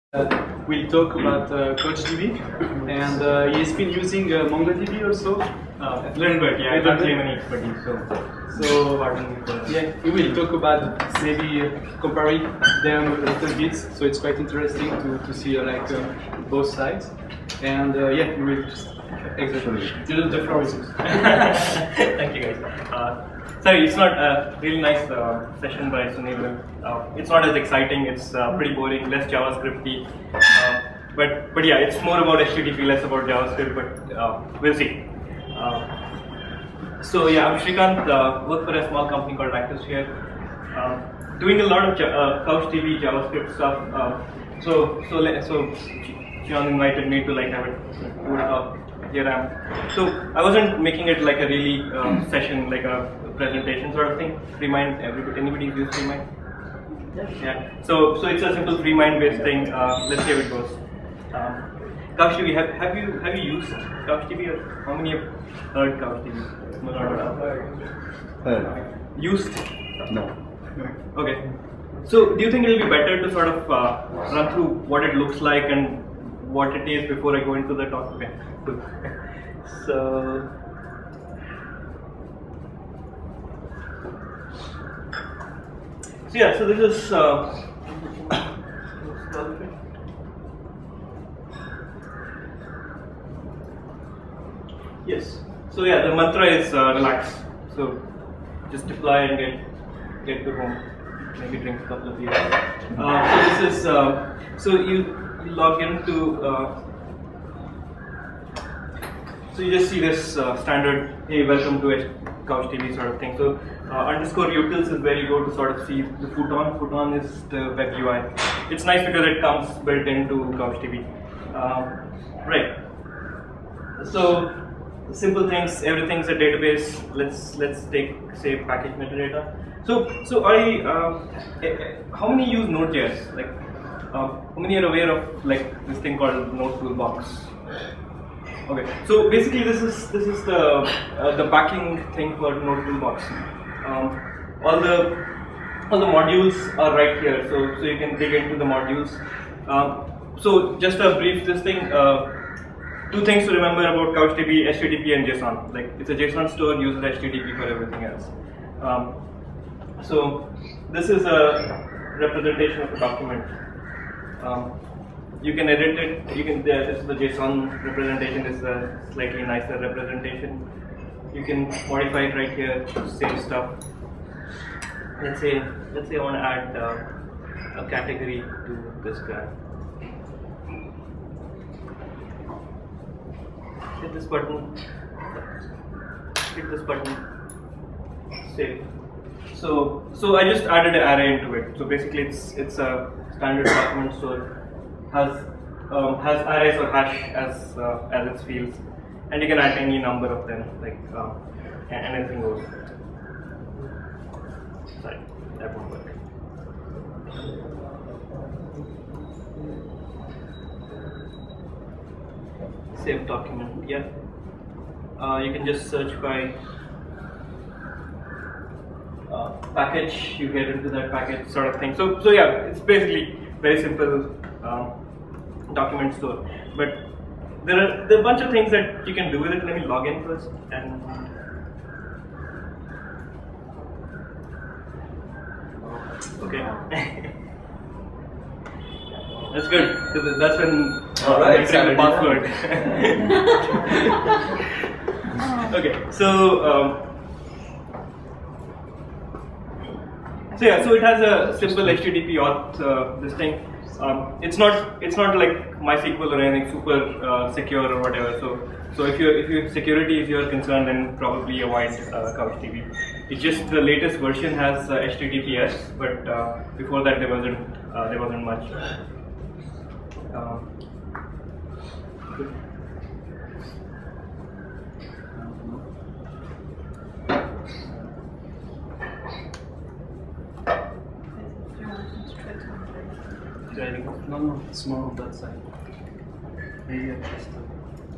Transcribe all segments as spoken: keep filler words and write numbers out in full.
Uh, we'll talk about uh, CouchDB, and uh, he has been using uh, MongoDB also. Uh, a little bit, yeah. I don't claim any expertise, so so pardon me for that. Yeah, we will talk about maybe uh, comparing them a little bit. So it's quite interesting to to see uh, like uh, both sides, and uh, yeah, we will just exactly. The floor is yours. Thank you, guys. Uh, sorry, it's not a really nice uh, session by Sunil. Uh, it's not as exciting. It's uh, pretty boring, less JavaScripty. Uh, but but yeah, it's more about H T T P, less about JavaScript. But uh, we'll see. Uh, so yeah, I'm Shrikant. Uh, work for a small company called Actisphere. Uh, doing a lot of uh, CouchDB JavaScript stuff. Uh, so so so John invited me to like have it. Uh, here I am. So I wasn't making it like a really uh, session, like a presentation sort of thing. Freemind, everybody, anybody use Freemind? Yeah. So so it's a simple Freemind based thing. Uh, let's see how it goes. Um, CouchDB, have have you have you used CouchDB? Or how many have heard CouchDB? Heard. Used? No. Okay. So do you think it will be better to sort of uh, run through what it looks like and what it is before I go into the talk? Okay. Good. So. So yeah, so this is uh, yes. So yeah, the mantra is uh, relax. So just deploy and get get to home. Maybe drink a couple of beers. Uh, so this is uh, so you, you log into. Uh, so you just see this uh, standard, hey, welcome to CouchDB sort of thing. So uh, underscore utils is where you go to sort of see the Futon. Futon is the web U I. It's nice because it comes built into CouchDB. Um, right. So simple things. Everything's a database. Let's let's take say package metadata. So so I uh, how many use Node.js? Like uh, how many are aware of like this thing called Node Toolbox? Okay, so basically this is this is the uh, the backing thing for Node Toolbox. Um, all the all the modules are right here, so so you can dig into the modules. Um, so just a brief this thing. Uh, two things to remember about CouchDB: H T T P and JSON. Like it's a JSON store, uses H T T P for everything else. Um, so this is a representation of a document. Um, You can edit it. You can. Uh, this is the JSON representation. This is a slightly nicer representation. You can modify it right here. Same stuff. Let's say. Let's say I want to add uh, a category to this guy. Hit this button. Hit this button. Save. So so I just added an array into it. So basically, it's it's a standard document store. Has um, has arrays or hash as uh, as its fields, and you can add any number of them, like um, anything goes. Sorry, that won't work. Save document. Yeah. Uh, you can just search by uh, package. You get into that package sort of thing. So so yeah, it's basically very simple. Um, document store, but there are there are a bunch of things that you can do with it. Let me log in first, and okay, that's good because that's when uh, all right, I create the password. Okay, so um, so yeah, so it has a simple H T T P auth uh, this thing. Um, it's not it's not like MySQL or anything super uh, secure or whatever. So so if you if your security is your concern, then probably avoid uh, CouchDB. It's just the latest version has uh, H T T P S, but uh, before that there wasn't uh, there wasn't much. Uh, No, no, it's more on that side. Maybe I just. Uh...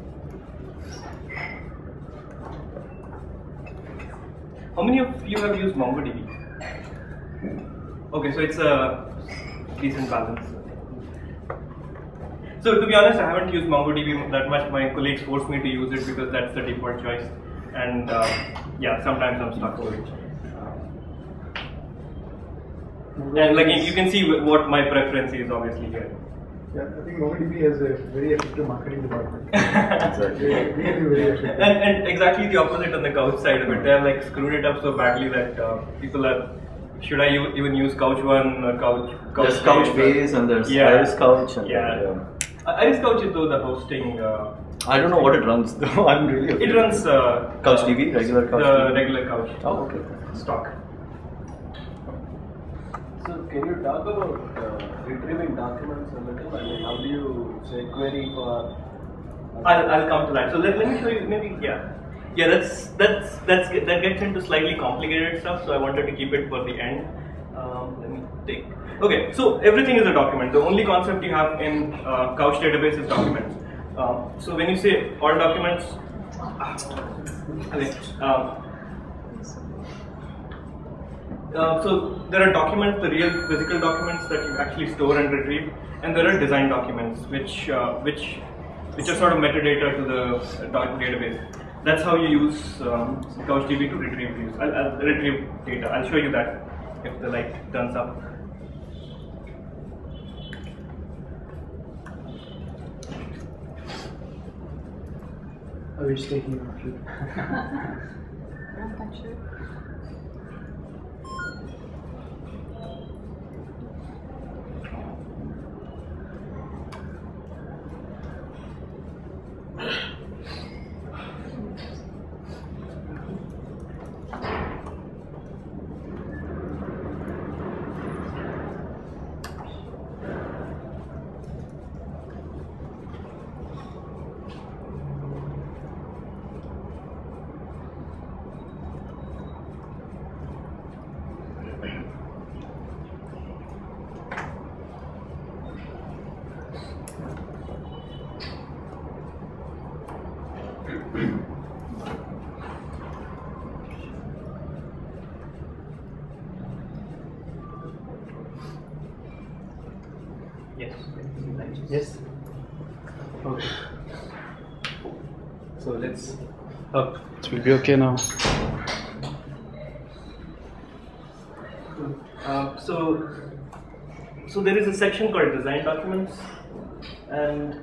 How many of you have used MongoDB? Okay, so it's a decent balance. So to be honest, I haven't used MongoDB that much. My colleagues forced me to use it because that's the default choice. And uh, yeah, sometimes I'm stuck with it. And like you can see what my preference is obviously here. Yeah, I think MongoDB has a very effective marketing department. Exactly. Really very effective. And, and exactly the opposite on the Couch side of it. They have like screwed it up so badly that uh, people are. Should I u- even use Couch One or Couch? Couch there's Couchbase and there's yeah. Iris Couch. And yeah. Then, yeah. Uh, Iris Couch is though the hosting. Uh, I don't know what it runs though. I'm really. It runs. Uh, CouchDB, regular Couch. The T V? regular Couch. Oh, okay. Stock. So can you talk about uh, retrieving documents a little? I mean, how do you say query for? I'll, I'll come to that. So let, let me show you maybe yeah. Yeah, that's that's that's that gets into slightly complicated stuff. So I wanted to keep it for the end. Um, let me take. Okay, so everything is a document. The only concept you have in uh, Couch database is documents. Um, so when you say all documents, okay, um, uh, so there are documents, the real physical documents that you actually store and retrieve, and there are design documents, which uh, which which are sort of metadata to the uh, database. That's how you use um, CouchDB to retrieve views. I'll, I'll retrieve data. I'll show you that if the light turns up. Oh, it's taking off. I'm not sure. Yes. Yes. Okay. So let's up. It will be okay now. Uh, so, so there is a section called design documents, and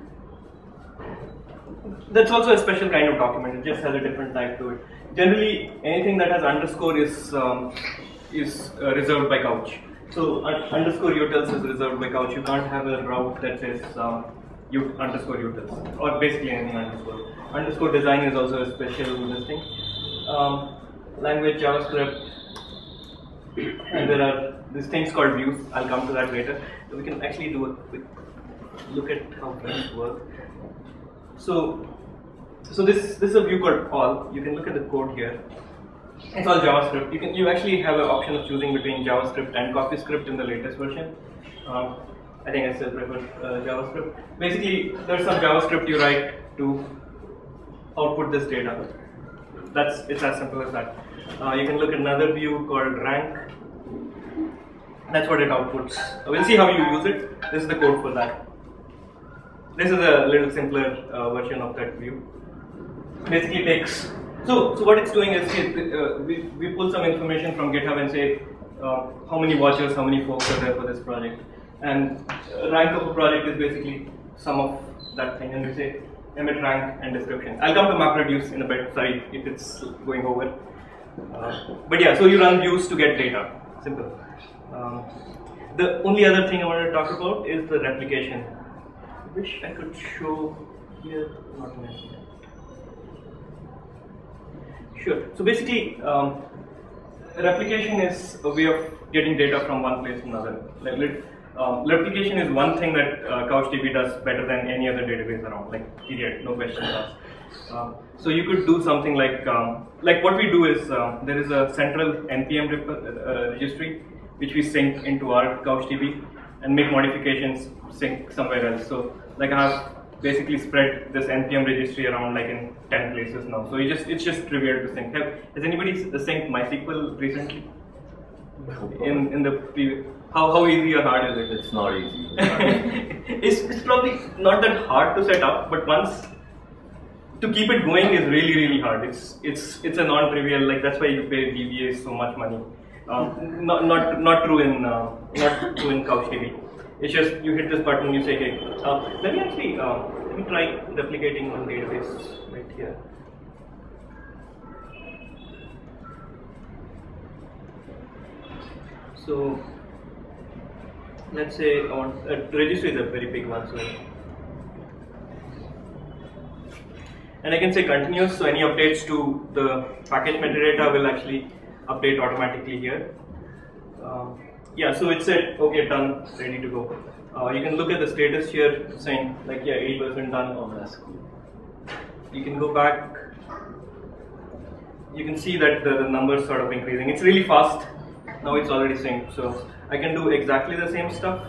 that's also a special kind of document. It just has a different type to it. Generally, anything that has underscore is um, is uh, reserved by Couch. So un underscore utils is reserved by Couch. You can't have a route that says um, u underscore utils, or basically anything underscore. Underscore design is also a special listing. Um, language JavaScript, and there are these things called views. I'll come to that later. So we can actually do a quick look at how views work. So, so this this is a view called all. You can look at the code here. It's all JavaScript. You can you actually have an option of choosing between JavaScript and CoffeeScript in the latest version. Um, I think I still prefer uh, JavaScript. Basically, there's some JavaScript you write to output this data. That's it's as simple as that. Uh, you can look at another view called rank. That's what it outputs. We'll see how you use it. This is the code for that. This is a little simpler uh, version of that view. Basically takes. So, so what it's doing is it, uh, we, we pull some information from GitHub and say uh, how many watchers, how many folks are there for this project. And uh, rank of a project is basically sum of that thing, and we say emit rank and description. I'll come to MapReduce in a bit, sorry if it's going over. Uh, but yeah, so you run views to get data, simple. Um, the only other thing I want to talk about is the replication. I wish I could show here, not necessarily. Sure. So basically, um, replication is a way of getting data from one place to another. Like, um, replication is one thing that uh, CouchDB does better than any other database around. Like, period, no questions asked. Um, so you could do something like, um, like what we do is um, there is a central N P M rep uh, registry which we sync into our CouchDB and make modifications sync somewhere else. So, like I have basically spread this N P M registry around like in ten places now. So you just it's just trivial to sync. Have, has anybody synced MySQL recently? In in the previous How, how easy or hard is it? It's not easy. it's, it's probably not that hard to set up, but once to keep it going is really really hard. It's it's it's a non-trivial, like that's why you pay D B As so much money. Um, not not not true in uh, not true in CouchDB. It's just you hit this button, you say, hey, uh, let me actually uh, let me try replicating one database right here. So let's say I want uh, registry is a very big one, so and I can say continuous. So any updates to the package metadata will actually update automatically here. Uh, yeah, so it said okay, done, ready to go. Uh, you can look at the status here, saying like yeah, eighty percent done. Oh, that's cool. You can go back. You can see that the, the numbers sort of increasing. It's really fast. Now it's already synced, so I can do exactly the same stuff.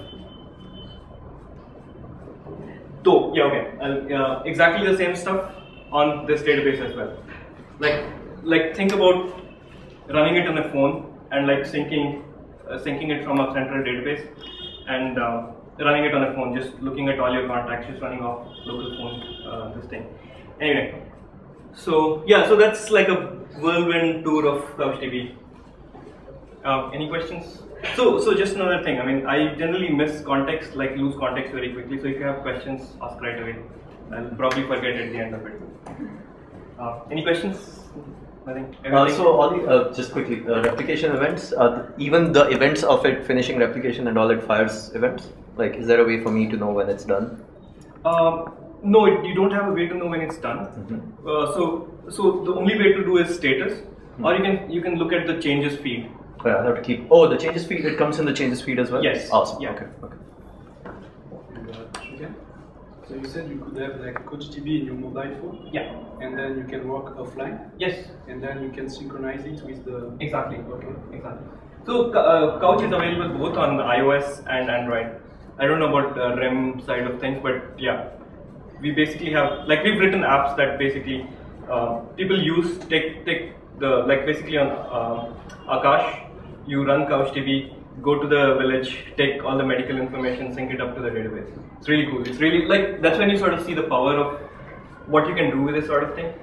So yeah, okay, I'll, uh, exactly the same stuff on this database as well. Like, like think about running it on a phone and like syncing, uh, syncing it from a central database, and uh, running it on a phone, just looking at all your contacts, just running off local phone, uh, this thing. Anyway, so yeah, so that's like a whirlwind tour of CouchDB. Uh, any questions? So, so just another thing. I mean, I generally miss context, like lose context very quickly. So if you have questions, ask right away. I'll probably forget at the end of it. Uh, any questions? Nothing. Uh, so all the uh, just quickly uh, replication events. Uh, even the events of it finishing replication and all, it fires events. Like, is there a way for me to know when it's done? Um, no, it, you don't have a way to know when it's done. Mm-hmm. uh, so, so the only way to do is status, mm-hmm. or you can you can look at the changes feed. Oh, yeah, I have to keep. Oh, the changes feed. It comes in the changes feed as well. Yes. Awesome. Yeah. Okay. Okay. Okay. So you said you could have like CouchDB in your mobile phone. Yeah. And then you can work offline. Yes. And then you can synchronize it with the. Exactly. Okay. Exactly. So uh, Couch is available both on iOS and Android. I don't know about the R E M side of things, but yeah, we basically have like we've written apps that basically uh, people use. Take take the like basically on uh, Akash. You run CouchDB, go to the village, take all the medical information, sync it up to the database. It's really cool. It's really like that's when you sort of see the power of what you can do with this sort of thing.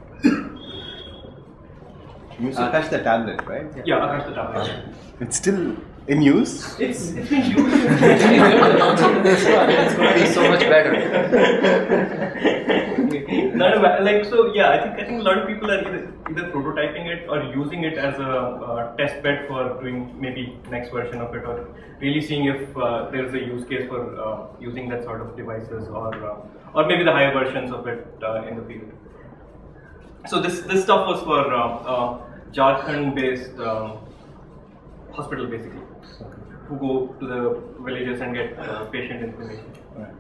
Akash the tablet, right? Yeah, Akash the tablet. It's still in use? It's it's been used. It's going to be so much better. Not a, like so, yeah. I think I think a lot of people are either, either prototyping it or using it as a uh, test bed for doing maybe next version of it, or really seeing if uh, there's a use case for uh, using that sort of devices, or uh, or maybe the higher versions of it uh, in the field. So this this stuff was for uh, uh, Jharkhand-based um, hospital, basically, who go to the villages and get uh, patient information.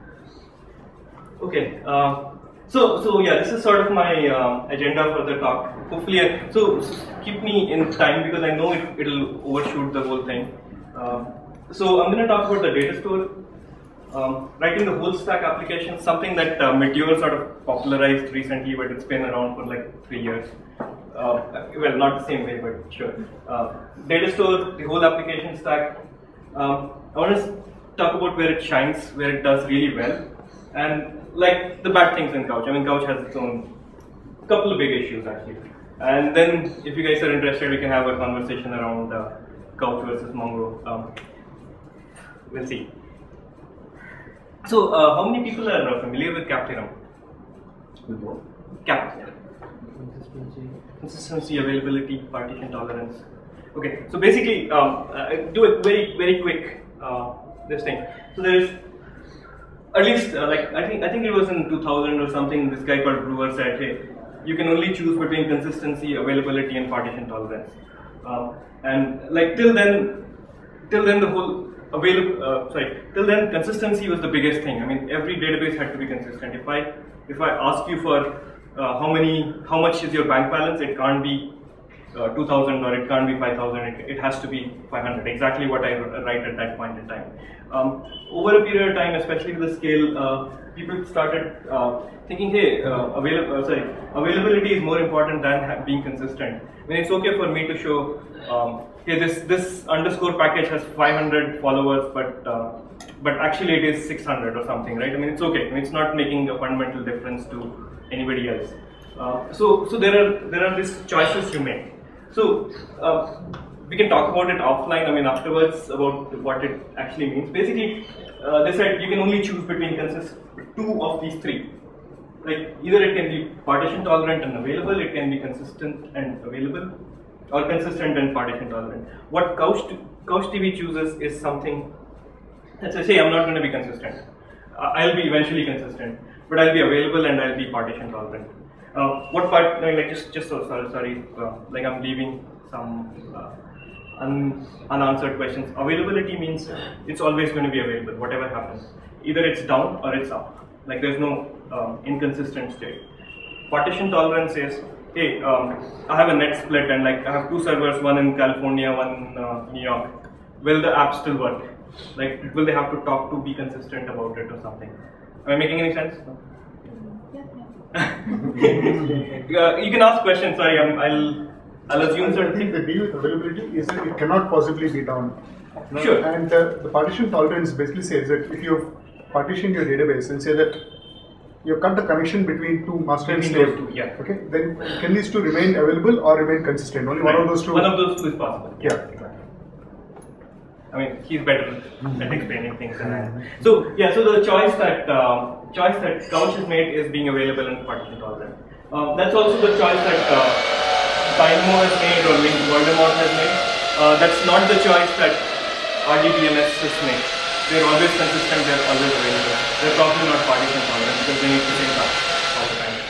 Okay. Uh, So, so yeah, this is sort of my uh, agenda for the talk. Hopefully, I, so keep me in time because I know it, it'll overshoot the whole thing. Uh, so I'm going to talk about the data store, um, writing the whole stack application, something that uh, Meteor sort of popularized recently, but it's been around for like three years. Uh, well, not the same way, but sure. Uh, data store, the whole application stack. Um, I want to talk about where it shines, where it does really well, and like the bad things in Couch. I mean, Couch has its own couple of big issues actually. And then, if you guys are interested, we can have a conversation around uh, Couch versus Mongo. Um, we'll see. So, uh, how many people are uh, familiar with CAP theorem? With what? CAP. Consistency. Consistency, availability, partition tolerance. Okay. So basically, um, uh, do a very very quick uh, this thing. So there's At least, uh, like I think I think it was in two thousand or something. This guy called Brewer said, "Hey, you can only choose between consistency, availability, and partition tolerance." Um, and like till then, till then the whole available uh, sorry, till then consistency was the biggest thing. I mean, every database had to be consistent. If I if I ask you for uh, how many how much is your bank balance, it can't be uh, two thousand or it can't be five thousand. It, it has to be five hundred. Exactly what I write at that point in time. Um, over a period of time, especially with the scale, uh, people started uh, thinking, hey, uh, avail- uh, sorry, availability is more important than ha- being consistent. I mean, it's okay for me to show um, hey, this this underscore package has five hundred followers, but uh, but actually it is six hundred or something, right? I mean, it's okay. I mean, it's not making a fundamental difference to anybody else. Uh, so so there are there are these choices you make. So uh, we can talk about it offline. I mean, afterwards about what it actually means. Basically, uh, they said you can only choose between consist two of these three. Like either it can be partition tolerant and available, it can be consistent and available, or consistent and partition tolerant. What Couch Couch T V chooses is something. Let's say I'm not going to be consistent. Uh, I'll be eventually consistent, but I'll be available and I'll be partition tolerant. Uh, what part? Like just just so sorry, sorry. Uh, like I'm leaving some uh, un, unanswered questions. Availability means it's always going to be available, whatever happens. Either it's down or it's up. Like there's no um, inconsistent state. Partition tolerance is, hey, um, I have a net split and like I have two servers, one in California, one in uh, New York. Will the app still work? Like, will they have to talk to be consistent about it or something? Am I making any sense? uh, you can ask questions. Sorry, I'm, I'll I'll assume I certain think things. the deal with availability is that it cannot possibly be down. Sure. And uh, the partition tolerance basically says that if you partition your database and say that you cut the connection between two master and Between slave, those two, yeah. okay, then can these two remain available or remain consistent? Only Right. one of those two. One of those two is possible. Yeah. I mean, he's better at explaining things than I am. So yeah, so the choice that uh, choice that Couch has made is being available and partition tolerant. Uh, that's also the choice that uh, Dynamo has made or Link Voldemort has made. Uh, that's not the choice that R D B M S has made. They're always consistent. They're always available. They're probably not partition tolerant because they need to sync up all the time.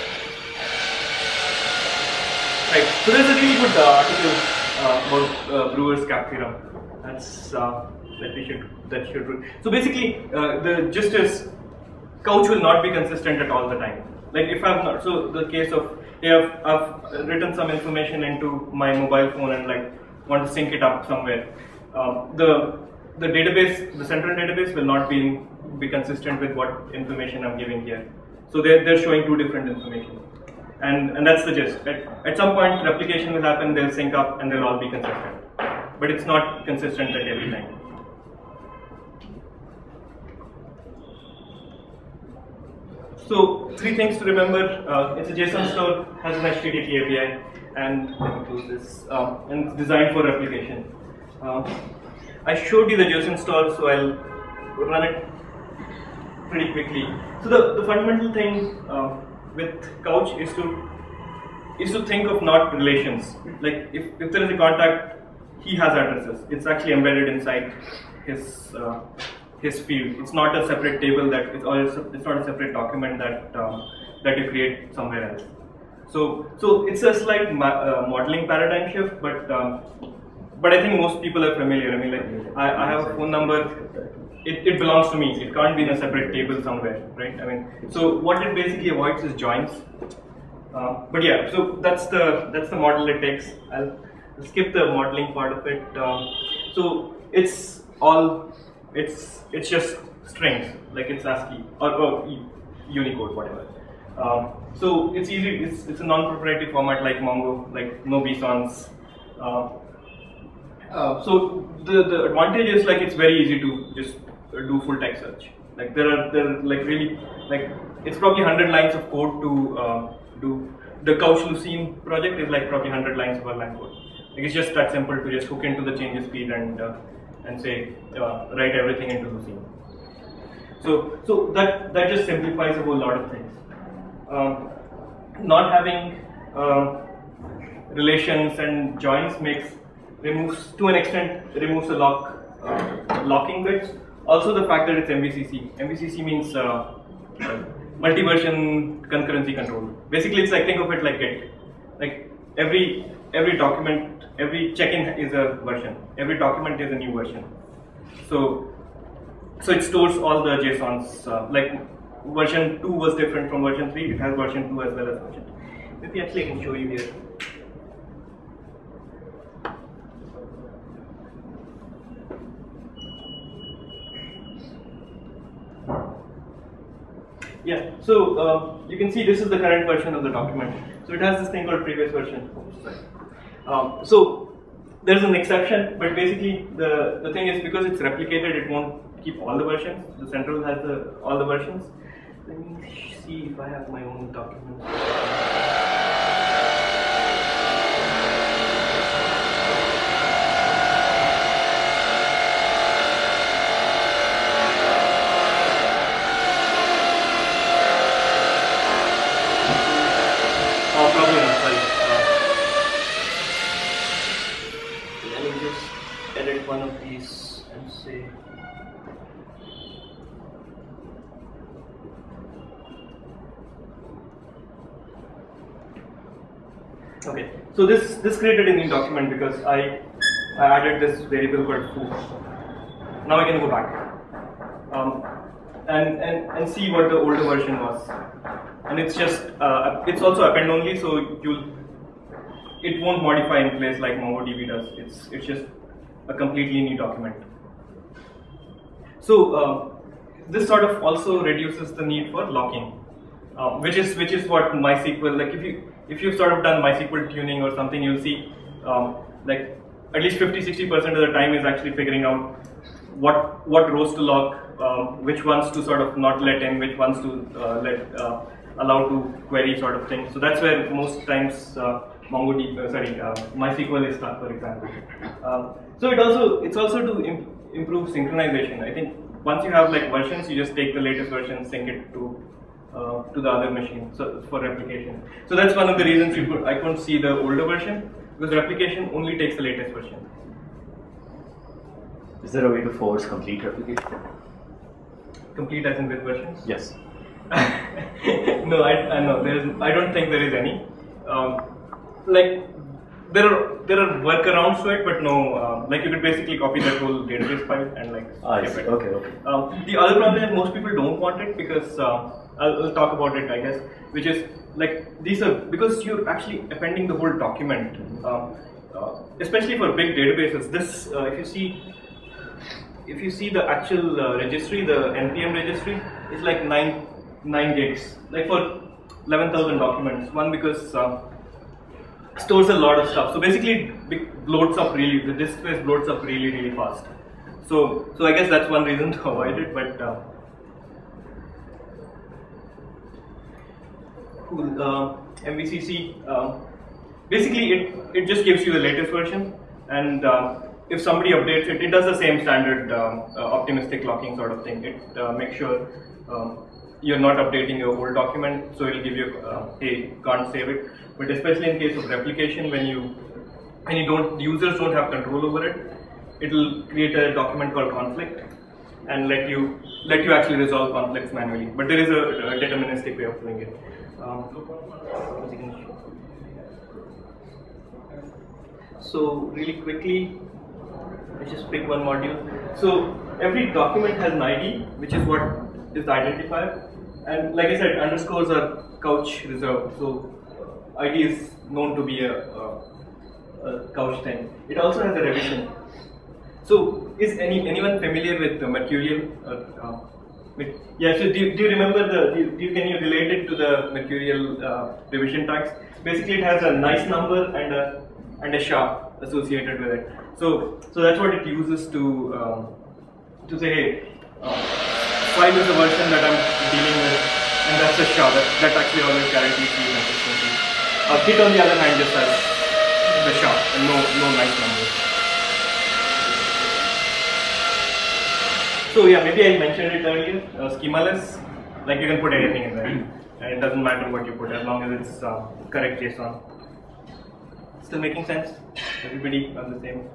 Right. So there's a really good uh, article uh, about uh, Brewer's cap theorem. That's uh, that we should that should. So basically, uh, the gist is Couch will not be consistent at all the time. Like if I've not, so the case of if I've written some information into my mobile phone and like want to sync it up somewhere, uh, the the database, the central database will not be be consistent with what information I'm giving here. So they're they're showing two different information, and and that's the gist. At, at some point, replication will happen. They'll sync up and they'll all be consistent. But it's not consistent at every time. So three things to remember: uh, it's a JSON store, has an H T T P A P I, and let me close this. Um, and it's designed for replication. Uh, I showed you the JSON store, so I'll run it pretty quickly. So the, the fundamental thing uh, with Couch is to is to think of not relations. Like if, if there is a contact, he has addresses. It's actually embedded inside his uh, his field. It's not a separate table that it's, or it's, it's not a separate document that um, that you create somewhere else. So so it's a slight ma uh, modeling paradigm shift, but um, but I think most people are familiar. I mean, like I, I have a phone number. It, it belongs to me. It can't be in a separate table somewhere, right? I mean, so what it basically avoids is joins. Uh, but yeah, so that's the that's the model it takes. I'll skip the modeling part of it. Um, so it's all it's it's just strings, like it's ASCII or, or Unicode, whatever. Um, so it's easy. It's it's a non-proprietary format like Mongo, like no B S O Ns. Uh, uh, so the the advantage is like it's very easy to just do full text search. Like there are there are like really like it's probably one hundred lines of code to uh, do. The Couch Lucene project is like probably one hundred lines of Erlang code. Like it's just that simple to just hook into the changes speed and uh, and say uh, write everything into Lucene. So so that that just simplifies a whole lot of things. Um, not having uh, relations and joins makes removes to an extent removes the lock uh, locking bits. Also the fact that it's M V C C. M V C C means uh, multi-version concurrency control. Basically, it's like think of it like Git. Like every every document, every check-in is a version. Every document is a new version. So so it stores all the JSONs. Uh, like version two was different from version three. It has version two as well as version two. Maybe actually I can show you here. Yeah, so uh, you can see this is the current version of the document. So it has this thing called previous version. Um, so there's an exception, but basically the, the thing is because it's replicated, it won't keep all the versions. The central has the all the versions. Let me see if I have my own documents. Oh, probably not, sorry. Uh, let me just edit one of these and say. Okay, so this this created a new document because I, I added this variable called foo. Now I can go back um, and, and and see what the older version was, and it's just uh, it's also append only, so you'll it won't modify in place like MongoDB does. It's it's just a completely new document. So uh, this sort of also reduces the need for locking, uh, which is which is what MySQL, like if you if you've sort of done MySQL tuning or something, you'll see um, like at least fifty to sixty percent of the time is actually figuring out what what rows to lock, um, which ones to sort of not let in, which ones to uh, let uh, allow to query sort of thing. So that's where most times uh, MongoDB, uh, sorry, uh, MySQL is stuck, for example. Um, so it also it's also to im improve synchronization. I think once you have like versions, you just take the latest version, sync it to uh, to the other machine, so for replication. So that's one of the reasons you could I couldn't see the older version, because replication only takes the latest version. Is there a way to force complete replication? Complete as in with versions? Yes. No, I, I know there is. I don't think there is any. Um, like there are there are workarounds to it, but no. Um, like you could basically copy that whole database file and like I skip see. it. Okay, okay. Um, the other problem is most people don't want it because uh, I'll, I'll talk about it, I guess, which is like these are because you're actually appending the whole document, um, uh, especially for big databases. This, uh, if you see, if you see the actual uh, registry, the N P M registry is like nine nine gigs, like for eleven thousand documents. One because uh, stores a lot of stuff. So basically, it bloats up really. The disk space bloats up really really fast. So, so I guess that's one reason to avoid it, but uh, cool. Uh, M V C C, um, basically it, it just gives you the latest version, and uh, if somebody updates it, it does the same standard um, uh, optimistic locking sort of thing. It uh, makes sure um, you're not updating your whole document, so it'll give you, uh, hey, can't save it. But especially in case of replication, when you when you don't users don't have control over it, it'll create a document called conflict and let you let you actually resolve conflicts manually. But there is a, a deterministic way of doing it. Um, so really quickly, let's just pick one module. So every document has an I D, which is what is the identifier. And like I said, underscores are couch reserved. So I D is known to be a, a, a couch thing. It also has a revision. So, is any anyone familiar with the Mercurial? Uh, uh, with, yeah. So, do you, do you remember the? Do you, do you, can you relate it to the Mercurial uh, revision tags? Basically, it has a nice number and a and a sha associated with it. So, so that's what it uses to um, to say, hey, uh, five is the version that I'm dealing with, and that's a sha. That that actually always guarantees the consistency. Uh, Git on the other hand just has the sha and no no nice number. So yeah, maybe I mentioned it earlier, uh, schemaless, like you can put anything in there, and it doesn't matter what you put as long as it's uh, correct JSON. Still making sense? Everybody on the same?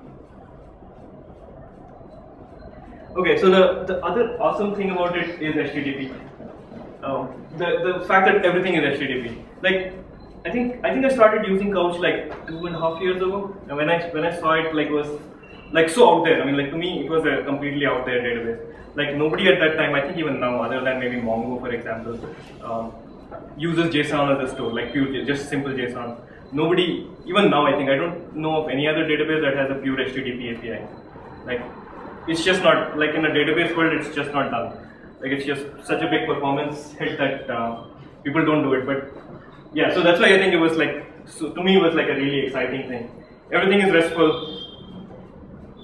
Okay, so the, the other awesome thing about it is H T T P. Um, the, the fact that everything is H T T P. Like, I think I think I started using Couch like two and a half years ago, and when I when I saw it, like was like so out there. I mean, like to me, it was a completely out there database. Like nobody at that time, I think even now, other than maybe Mongo, for example, um, uses JSON as a store, like pure, just simple JSON. Nobody, even now, I think I don't know of any other database that has a pure H T T P A P I. Like, it's just not like in a database world, it's just not done. Like it's just such a big performance hit that uh, people don't do it. But yeah, so that's why I think it was like, so to me, it was like a really exciting thing. Everything is RESTful.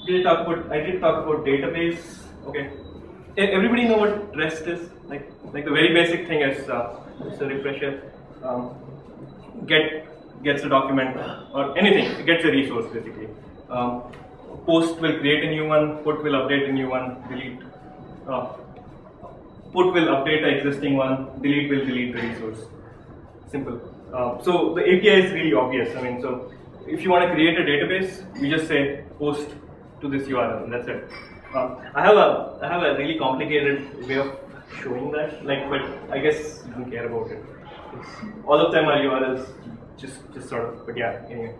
did talk about, I did talk about database. Okay. E- Everybody know what REST is? Like, like the very basic thing is, uh, it's a refresher. Um, get gets a document or anything. It gets a resource basically. Um, post will create a new one. Put will update a new one. Delete. Uh, put will update the existing one. Delete will delete the resource. Simple. Uh, so the A P I is really obvious. I mean, so if you want to create a database, you just say post to this U R L, and that's it. Uh, I have a I have a really complicated way of showing that, like, but I guess you don't care about it. It's, all of them are U R Ls, just just sort of. But yeah, anyway.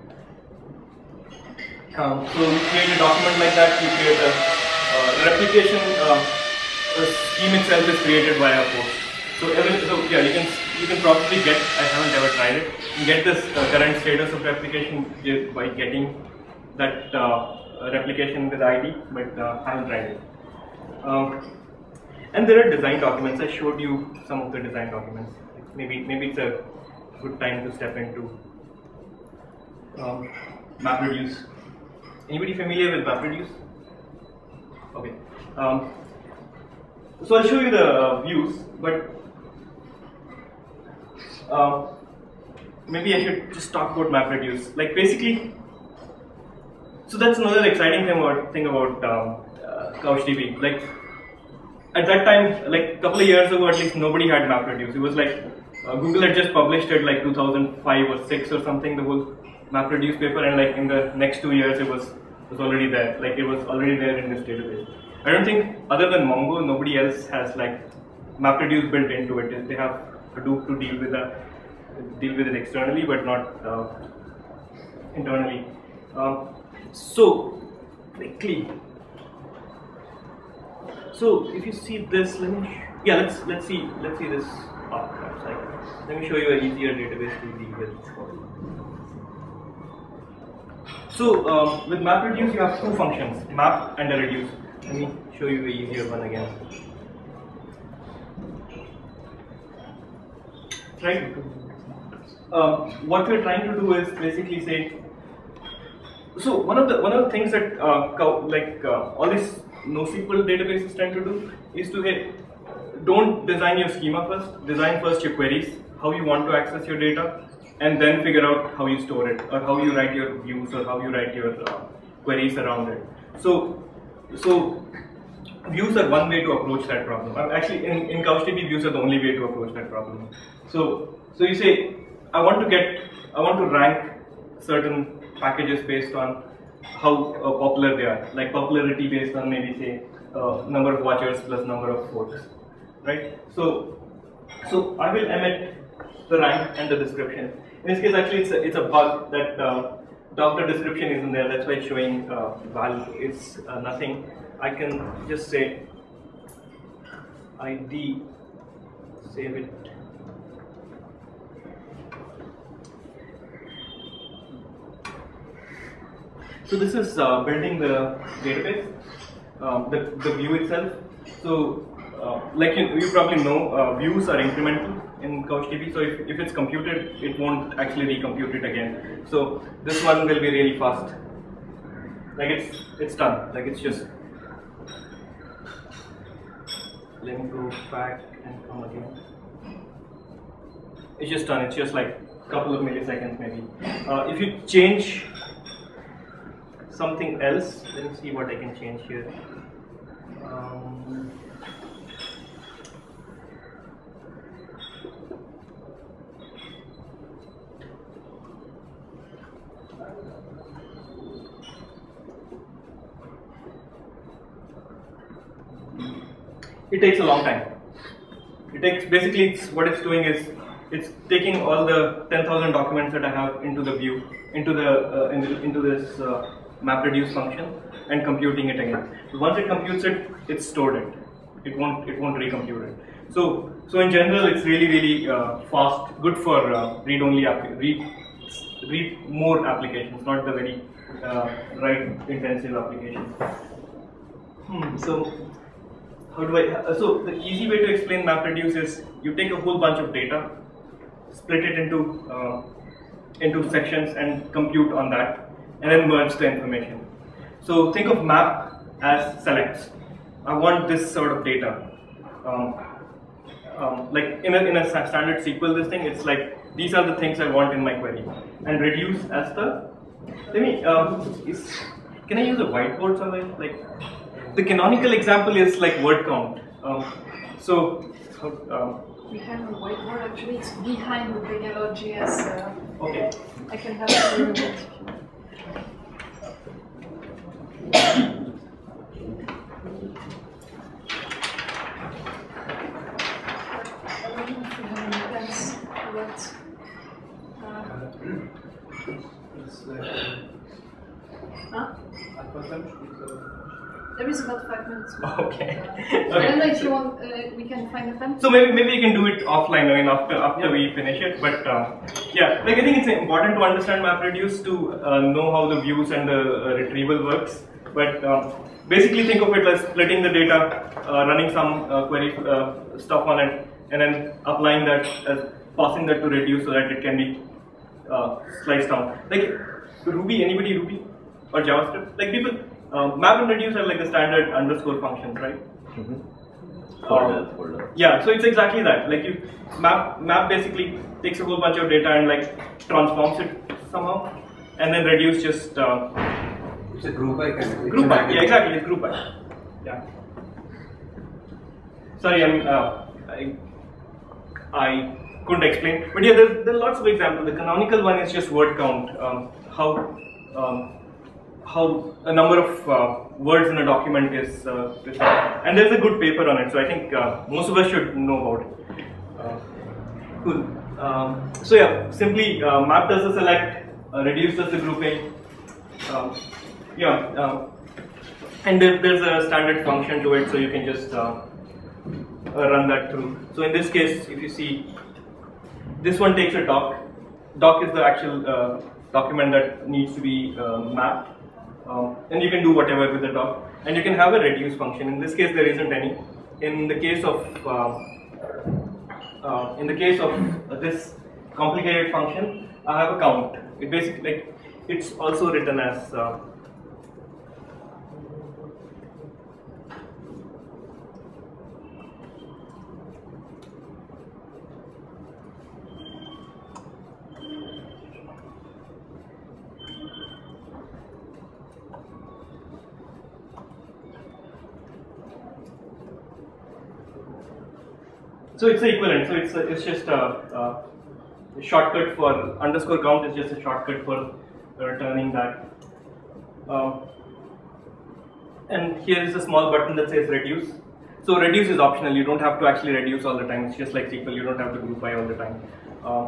Um, so you create a document like that. You create a uh, replication. Uh, the scheme itself is created via post. So, every, so yeah, you can you can probably get. I haven't ever tried it. You get this uh, current status of replication by getting that uh, replication with I D, but uh, I haven't tried it. Um, and there are design documents. I showed you some of the design documents. Maybe maybe it's a good time to step into um, MapReduce. Anybody familiar with MapReduce? Okay. Um, so I'll show you the uh, views, but uh, maybe I should just talk about MapReduce. Like basically, so that's another exciting thing about thing about um, uh, CouchDB. Like at that time, like a couple of years ago, at least nobody had MapReduce. It was like uh, Google had just published it like two thousand five or six or something, the whole MapReduce paper, and like in the next two years, it was was already there. Like it was already there in this database. I don't think other than Mongo, nobody else has like MapReduce built into it. They have Hadoop to deal with that, deal with it externally, but not uh, internally. Um, so quickly. So if you see this, let me yeah let's let's see let's see this. Oh, like, let me show you an easier database to deal with. So um, with MapReduce, you have two functions: map and a reduce. Let me show you an easier one again. Right. Uh, what we're trying to do is basically say. So one of the one of the things that uh, like uh, all these NoSQL databases tend to do is to hey, don't design your schema first. Design first your queries, how you want to access your data, and then figure out how you store it, or how you write your views, or how you write your uh, queries around it. So, so views are one way to approach that problem. Uh, actually, in, in CouchDB, views are the only way to approach that problem. So, so you say, I want to get, I want to rank certain packages based on how uh, popular they are, like popularity based on maybe say uh, number of watchers plus number of forks, right? So, so I will emit the rank and the description. In this case, actually, it's a, it's a bug that uh, doctor description isn't there. That's why it's showing uh, val. It's uh, nothing. I can just say I D, save it. So this is uh, building the database, um, the, the view itself. So uh, like you, you probably know, uh, views are incremental in CouchDB. So if, if it's computed, it won't actually recompute it again. So this one will be really fast. Like it's it's done. Like it's just. Let me go back and come again. It's just done. It's just like a couple of milliseconds maybe. Uh, if you change something else, let me see what I can change here. Um, it takes a long time. It takes basically it's, what it's doing is it's taking all the ten thousand documents that I have into the view, into the uh, in the, into this uh, MapReduce function, and computing it again. So once it computes it, it's stored it. It won't it won't recompute it. So so in general, it's really really uh, fast, good for uh, read-only read read more applications, not the very uh, write-intensive applications. Hmm, so. How do I, so the easy way to explain MapReduce is you take a whole bunch of data, split it into uh, into sections and compute on that, and then merge the information. So think of map as selects. I want this sort of data. Um, um, like in a, in a standard S Q L, this thing, it's like, these are the things I want in my query. And reduce as the, let me, um, is, can I use a whiteboard somewhere? Like, the canonical example is like word count. Um, so, um, we have a whiteboard, actually, it's behind the Vegalog.js. Uh, okay. I can have it a little bit. Huh? There is about five minutes more. Okay. Uh, I don't know if you want, uh, we can find a pen. So maybe maybe you can do it offline. I mean, after after yeah. we finish it. But uh, yeah, like I think it's important to understand MapReduce to uh, know how the views and the uh, retrieval works. But um, basically, think of it as splitting the data, uh, running some uh, query uh, stuff on it, and then applying that as passing that to reduce so that it can be uh, sliced down. Like Ruby, anybody Ruby or JavaScript? Like people. Um, map and reduce are like the standard underscore functions, right? Mm-hmm. Folder, um, folder. Yeah, so it's exactly that. Like you map map basically takes a whole bunch of data and like transforms it somehow, and then reduce just. Uh, it's a group by kind of. Group by, yeah, exactly. It's group by. Yeah. Sorry, I'm. Uh, I I couldn't explain, but yeah, there, there are lots of examples. The canonical one is just word count. Um, how. Um, how a number of uh, words in a document is, uh, and there's a good paper on it, so I think uh, most of us should know about it. Uh, cool. Um, so yeah, simply uh, map does the select, uh, reduce does the grouping. Um, yeah, uh, and there, there's a standard function to it, so you can just uh, uh, run that through. So in this case, if you see, this one takes a doc. Doc is the actual uh, document that needs to be uh, mapped. Um, and you can do whatever with the doc, and you can have a reduce function. In this case, there isn't any. In the case of uh, uh, in the case of uh, this complicated function, I have a count. It basically like it's also written as. Uh, So it's the equivalent. So it's a, it's just a, a shortcut for underscore count is just a shortcut for returning that. Um, and here is a small button that says reduce. So reduce is optional. You don't have to actually reduce all the time. It's just like S Q L. You don't have to group by all the time. Uh,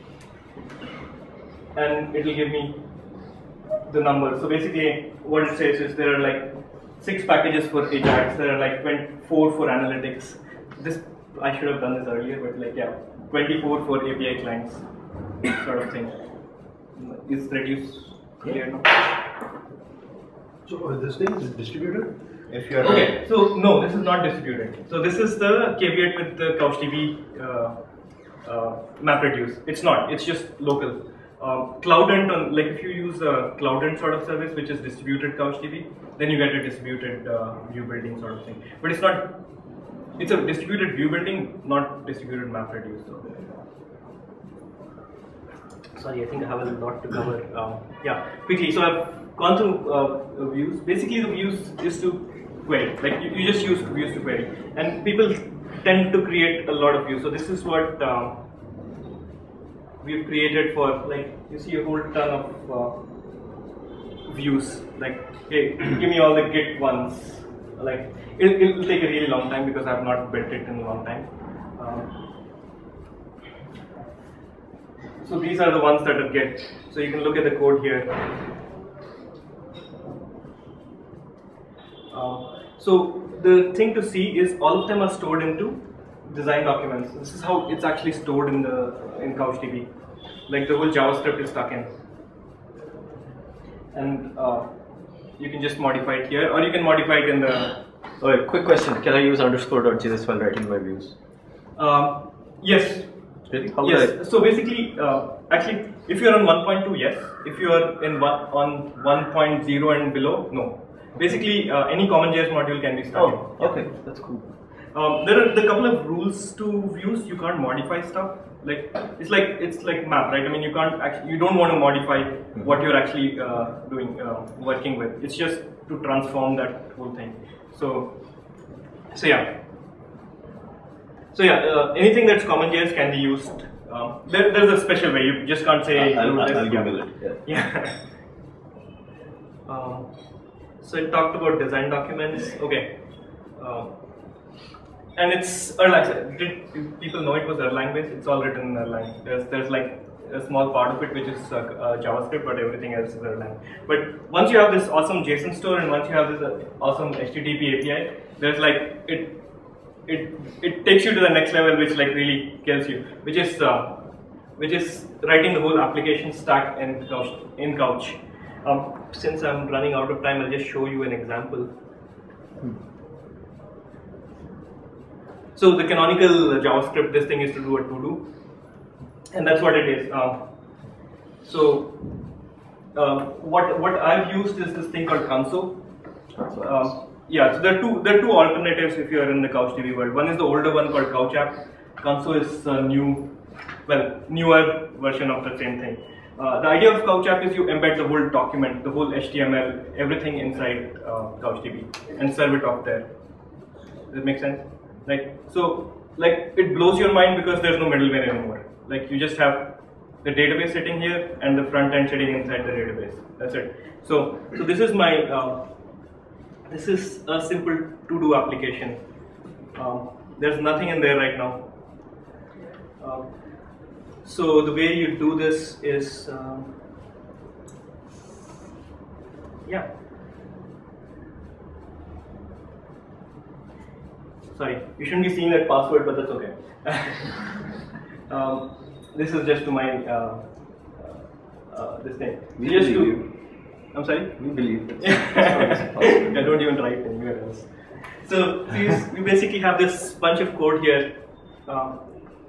and it will give me the number. So basically, what it says is there are like six packages for Ajax. There are like twenty-four for analytics. This I should have done this earlier, but like yeah, twenty-four for A P I clients, sort of thing. Is reduce clear now? So uh, this thing is distributed? If you are okay, so no, this is not distributed. So this is the caveat with the CouchDB uh, uh, MapReduce. It's not. It's just local. Um, Cloudant, on, like if you use a Cloudant sort of service, which is distributed CouchDB, then you get a distributed uh, view building sort of thing. But it's not. It's a distributed view building, not distributed MapReduce. So. Sorry, I think I have a lot to cover. Um, yeah, quickly. So I've gone through uh, views. Basically, the views is to query. Like you, you just use views to query, and people tend to create a lot of views. So this is what um, we've created for. Like you see a whole ton of uh, views. Like, hey, give me all the Git ones. Like it'll, it'll take a really long time because I have not built it in a long time. Um, so these are the ones that are Git. So you can look at the code here. Uh, so the thing to see is all of them are stored into design documents. This is how it's actually stored in the in CouchDB. Like the whole JavaScript is stuck in, and uh, you can just modify it here, or you can modify it in the. Okay, quick question: can I use underscore.js while writing my views? Um, yes. Really? How yes. I... So basically, uh, actually, if you are on one point two, yes. If you are in one, on one point zero and below, no. basically uh, any CommonJS module can be started. Oh, okay, that's cool. Um, there are the couple of rules to views. You can't modify stuff. Like it's like it's like map, right? I mean, you can't actually, you don't want to modify mm-hmm. what you're actually uh, doing, uh, working with. It's just to transform that whole thing. So, so yeah. So yeah, uh, anything that's CommonJS can be used. Um, there, there's a special way. You just can't say. I'll, I'll, I'll yeah. Google it. Yeah. yeah. um, so it talked about design documents. Okay. Um, And it's Erlang. Did people know it was Erlang based? It's all written in Erlang. There's there's like a small part of it which is uh, uh, JavaScript, but everything else is Erlang. But once you have this awesome JSON store and once you have this uh, awesome H T T P A P I, there's like it it it takes you to the next level, which like really kills you. Which is uh, which is writing the whole application stack in Couch. In Couch. Um, since I'm running out of time, I'll just show you an example. Hmm. So the canonical JavaScript, this thing is to do a to-do, and that's what it is. Um, so um, what what I've used is this thing called Kanso. Um, yeah, so there are two there are two alternatives if you are in the CouchDB world. One is the older one called CouchApp. Kanso is a new, well, newer version of the same thing. Uh, the idea of CouchApp is you embed the whole document, the whole H T M L, everything inside uh, CouchDB and serve it off there. Does that make sense? Like so, like it blows your mind because there's no middleware anymore. Like you just have the database sitting here and the front end sitting inside the database. That's it. So, so this is my uh, this is a simple to-do application. Um, there's nothing in there right now. Um, so the way you do this is, um, yeah. Sorry, you shouldn't be seeing that password, but that's okay. um, this is just to my uh, uh, this thing. We just believe to, you. I'm sorry. We believe it. I don't even write anywhere else. So we basically have this bunch of code here. Um,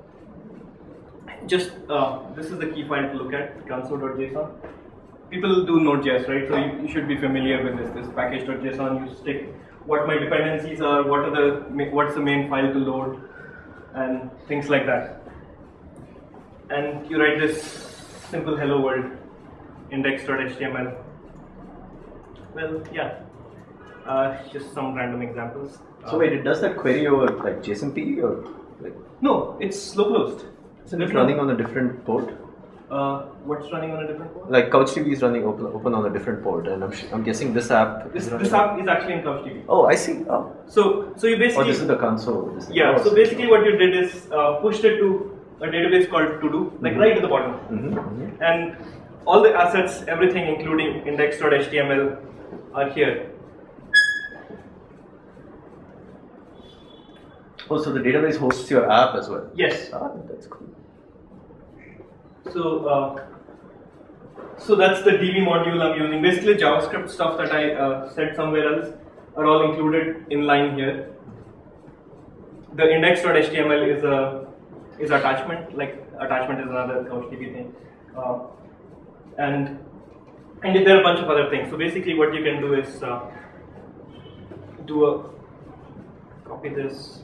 just uh, this is the key file to look at, console.json. People do Node.js, right? So you, you should be familiar with this. This package.json. You stick what my dependencies are, what are the what's the main file to load, and things like that. And you write this simple hello world index.html. Well, yeah, uh, just some random examples. So wait, it does that query over like JSONP or like? No, it's localhost. Isn't it running on a different port? Uh, what's running on a different port? Like CouchDB is running open, open on a different port, and I'm, I'm guessing this app. This, is this app is actually in CouchDB. Oh, I see. Oh. So, so you basically. Oh, this is the console. This is yeah. oh, So basically, what you did is uh, pushed it to a database called To Do, like mm-hmm. right at the bottom, mm-hmm, mm-hmm. and all the assets, everything, including index.html, are here. Oh, so the database hosts your app as well. Yes. Ah, that's cool. So, uh, so that's the D B module I'm using. Basically, JavaScript stuff that I uh, said somewhere else are all included in line here. The index.html is a is attachment. Like attachment is another CouchDB thing, uh, and and there are a bunch of other things. So basically, what you can do is uh, do a copy this.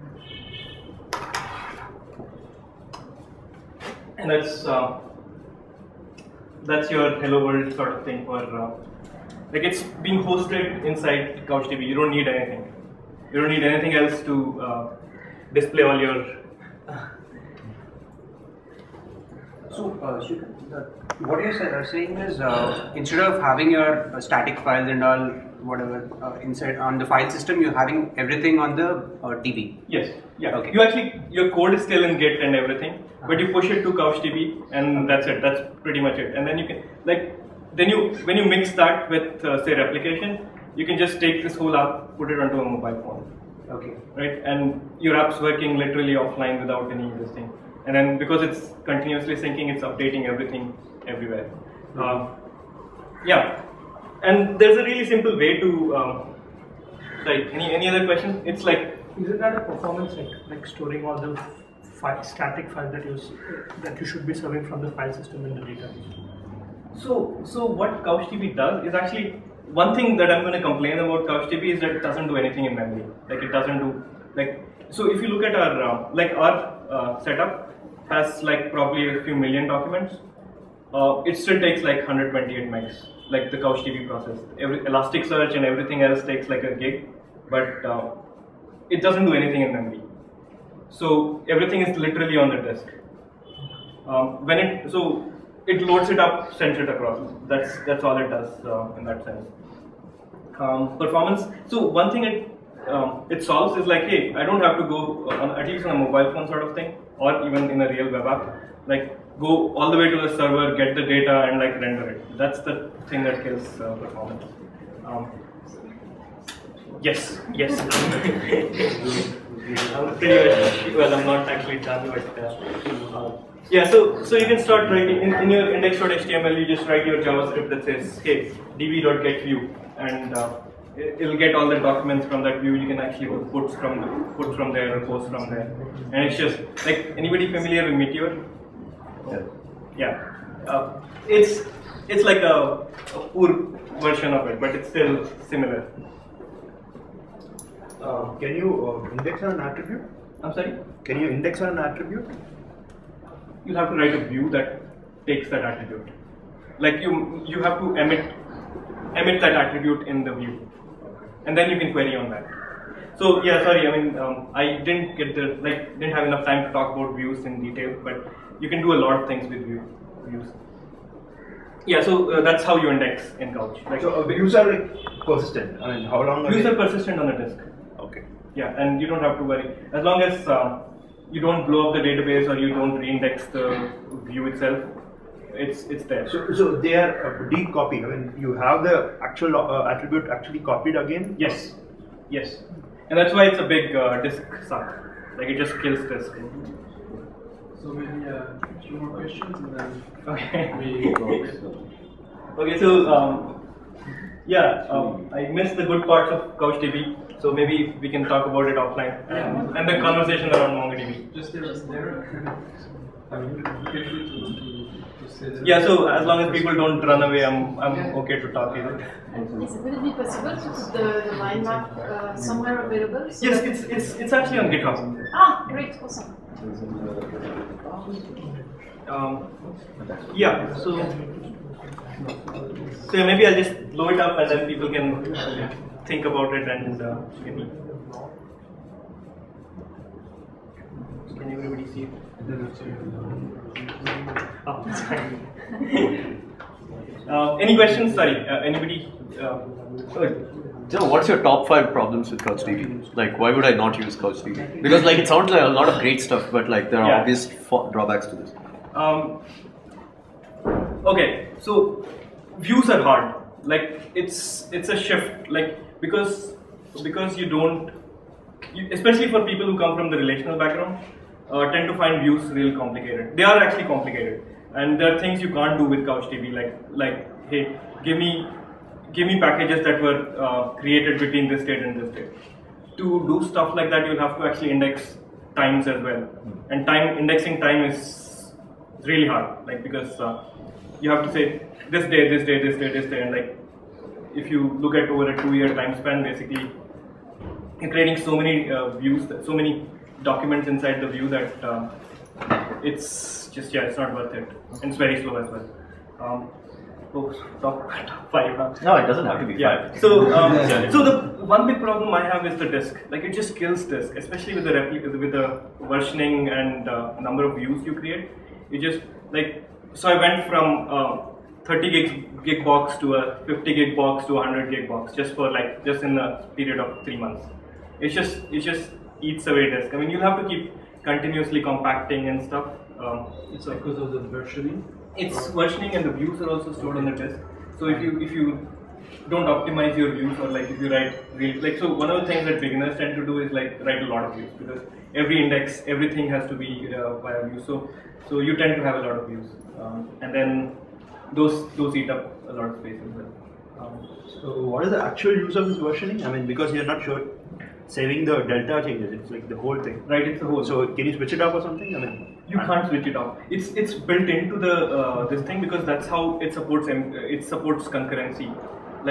And that's uh, that's your hello world sort of thing for uh, like it's being hosted inside CouchDB. You don't need anything. You don't need anything else to uh, display all your. So, uh, so uh, what you're say- saying is uh, instead of having your uh, static files and all whatever uh, inside on the file system, you're having everything on the uh, D B. Yes. Yeah. Okay. You actually your code is still in Git and everything, but you push it to CouchDB and that's it. That's pretty much it. And then you can like then you when you mix that with uh, say replication, you can just take this whole app, put it onto a mobile phone. Okay. Right, and your app's working literally offline without any of this thing. And then because it's continuously syncing, it's updating everything everywhere. Mm-hmm. um, yeah, and there's a really simple way to. Um, sorry, any any other questions? It's like. Isn't that a performance like, like storing all the file, static files that you that you should be serving from the file system in the database? So so what CouchDB does is actually one thing that I'm going to complain about CouchDB is that it doesn't do anything in memory. Like it doesn't do like so. If you look at our uh, like our uh, setup has like probably a few million documents. Uh, it still takes like one hundred twenty-eight megs, like the CouchDB process. Every Elasticsearch and everything else takes like a gig, but uh, it doesn't do anything in memory. So everything is literally on the disk. Um, when it so it loads it up, sends it across. That's that's all it does uh, in that sense. Um, performance. So one thing it um, it solves is like, hey, I don't have to go on, at least on a mobile phone sort of thing, or even in a real web app. Like go all the way to the server, get the data, and like render it. That's the thing that kills uh, performance. Um, yes, yes. I'm pretty much, well, I'm not actually done, but uh, uh, yeah. So so you can start writing in, in your index.html. You just write your JavaScript that says, hey, db.getView, and uh, it'll get all the documents from that view. You can actually put puts from the, put from there or post from there, and it's just like, anybody familiar with Meteor? Yeah. Yeah, uh, it's it's like a, a poor version of it, but it's still similar. Uh, can you uh, index on an attribute? I'm sorry? Can you index on an attribute? You'll have to write a view that takes that attribute. Like you you have to emit emit that attribute in the view, and then you can query on that. So yeah, sorry, I mean um, I didn't get the like didn't have enough time to talk about views in detail, but you can do a lot of things with view, views. Yeah, so uh, that's how you index in Couch. Like, so uh, views are like persistent. I mean, how long? Are views they? are persistent on the disk. Okay. Yeah, and you don't have to worry as long as uh, you don't blow up the database or you don't reindex the view itself. It's it's there. So so they are uh, decopied. I mean, you have the actual uh, attribute actually copied again. Yes, yes, and that's why it's a big uh, disk suck. Like it just kills disk. So maybe a few more questions and then Okay. we go. Okay, so um, yeah, um, I missed the good parts of CouchDB, so maybe we can talk about it offline and, and the conversation around MongoDB. Just tell us there. I mean, feel free to, to, to say that. Yeah, so as long as people don't run away, I'm I'm okay to talk either. Is it, will it be possible to put the, the mind map uh, somewhere available? So Yes, that- it's it's it's actually on GitHub. Ah, great, awesome. Um, yeah, so so yeah, maybe I'll just blow it up and then people can uh, think about it and uh, maybe. Can everybody see it? Oh, it's fine. uh, any questions? Sorry, uh, anybody? Uh, So what's your top five problems with CouchDB? Like, why would I not use CouchDB? Because like it sounds like a lot of great stuff, but like there are Yeah. obvious fo- drawbacks to this. Um, okay, so views are hard. Like it's it's a shift. Like because because you don't, you, especially for people who come from the relational background, uh, tend to find views real complicated. They are actually complicated, and there are things you can't do with CouchDB. Like like hey, give me give me packages that were uh, created between this date and this date. To do stuff like that, you'll have to actually index times as well, and time indexing time is really hard. Like because uh, you have to say this day, this day, this day, this day, and like if you look at over a two-year time span, basically you're creating so many uh, views, so many documents inside the view that uh, it's just yeah, it's not worth it, and it's very slow as well. Um, Oh, top, top five. Huh? No, it doesn't have to be Yeah. five. So, um, so the one big problem I have is the disk. Like it just kills disk, especially with the repli- with the versioning and uh, number of views you create. It just like so. I went from uh, thirty gig gig box to a fifty gig box to a one hundred gig box just for like just in a period of three months. It's just it just eats away disk. I mean, you have to keep continuously compacting and stuff. Um, It's because of the versioning. It's versioning and the views are also stored on the disk. So if you if you don't optimize your views, or like if you write real like so one of the things that beginners tend to do is like write a lot of views, because every index, everything has to be uh, via views. So so you tend to have a lot of views, um, and then those those eat up a lot of space as well. Um, So what is the actual use of this versioning? I mean, because you're not sure saving the delta changes. It's like the whole thing. right, it's the whole. So can you switch it up or something? I mean, You can't switch it off. It's it's built into the uh, this thing because that's how it supports em- it supports concurrency. Like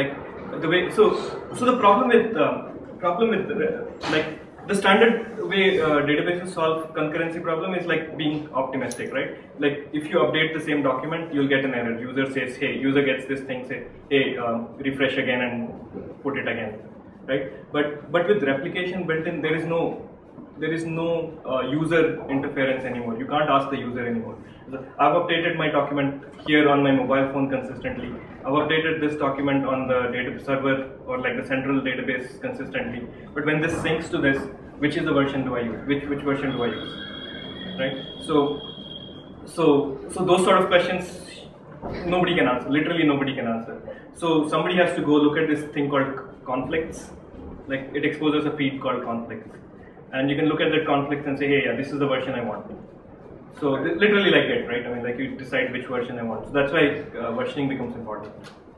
the way so so the problem with uh, problem with uh, like the standard way uh, databases solve concurrency problem is like being optimistic, right? Like if you update the same document, you'll get an error. User says, hey, user gets this thing, say, hey, um, refresh again and put it again, right? But but with replication built in, there is no there is no uh, user interference anymore. You can't ask the user anymore. I've updated my document here on my mobile phone consistently. I've updated this document on the data server or like the central database consistently. But when this syncs to this, which is the version do I use? Which which version do I use? Right? So so so those sort of questions nobody can answer. Literally nobody can answer. So somebody has to go look at this thing called conflicts. Like it exposes a feed called conflicts. And you can look at that conflict and say, hey, yeah, this is the version I want. So literally like it, right? I mean, like you decide which version I want. So that's why uh, versioning becomes important.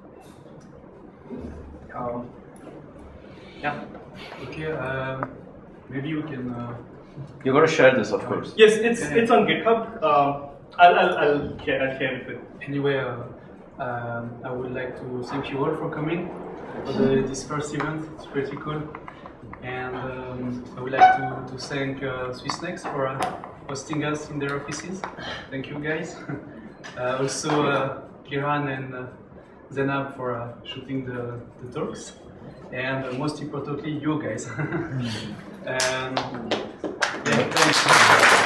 Um, yeah. Okay. Um, maybe you can. Uh, You're going to share this, of course. Yes, it's yeah. it's on GitHub. Uh, I'll, I'll I'll share I'll share it with. Anyway, uh, um, I would like to thank you all for coming for the, this first event. It's pretty cool. And um, I would like to, to thank uh, SwissNext for uh, hosting us in their offices. Thank you guys. uh, also uh, Kiran and uh, Zainab for uh, shooting the, the talks. And uh, most importantly, you guys. um, yeah, thanks.